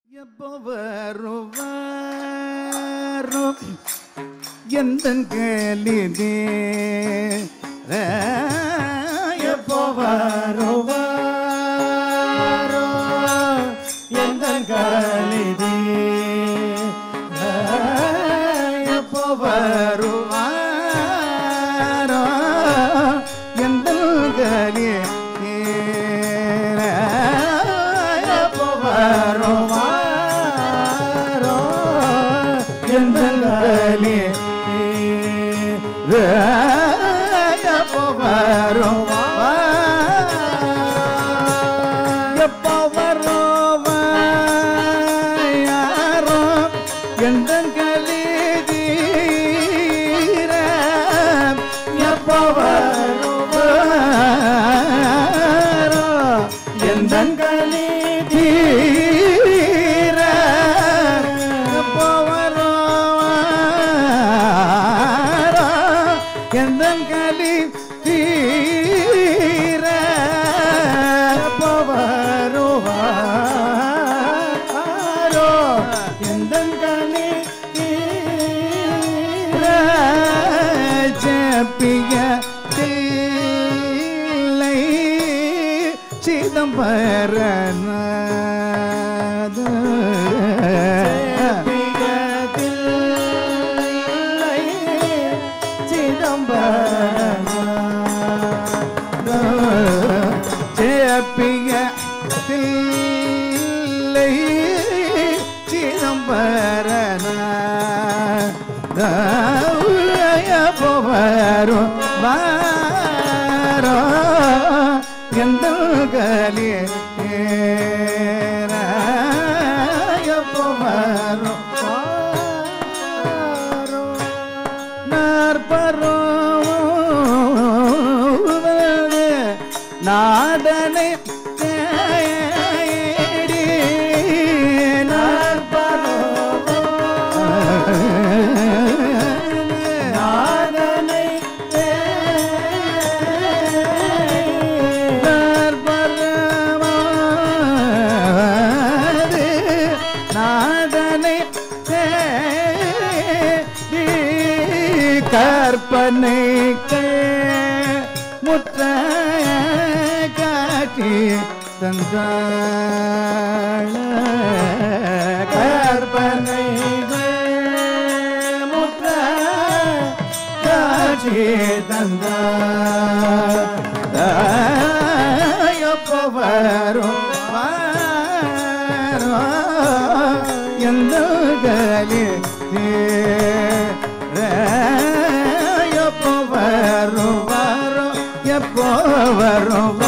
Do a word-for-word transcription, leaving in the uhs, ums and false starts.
எப்போ வருவாரும் எந்தன் கேலிதே எப்போ வருவாரோ எந்தன் கேலிதே எப்போ வருவாரோ எந்தன் கேலிதே எப்போ வருவாரோ எந்தங்களே எப்போ வருவாரோ எப்போ வருவாரோ எந்தங்களே தீர எப்போ வருவாரோ எந்தங்களே தீர எப்போ எந்தன் கலி தீர எப்போ வருவாரோ எந்தன் கலி தீர ஜெபிய தில்லை சிதம்பரநாத ஜெபிய தில்லை சிதம்பரநாத எப்போ வருவாரோ எந்தங்களே எப்போ வருவாரோ நாற்பரோ நாதனை தேடி நாற்பரோ நாதனை நாற்பரமது நாதனை தேடி கற்பனைக்கு முற்ற காட்சி தந்தாள கற்பனை முற்ற காட்சி தந்தாள எப்போ வருவாரோ எந்தங்களே எப்போ வருவாரோ எப்போ வருவாரோ